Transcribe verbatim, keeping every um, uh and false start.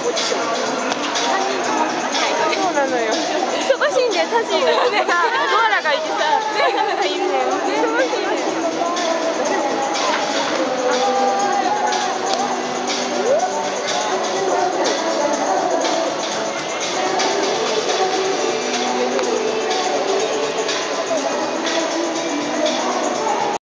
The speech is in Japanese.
ポジション。さんにんとも確かに。 そうなのよ。忙しいんで、タジがさ、コアラがいてさ、ね、いるね。忙しいね。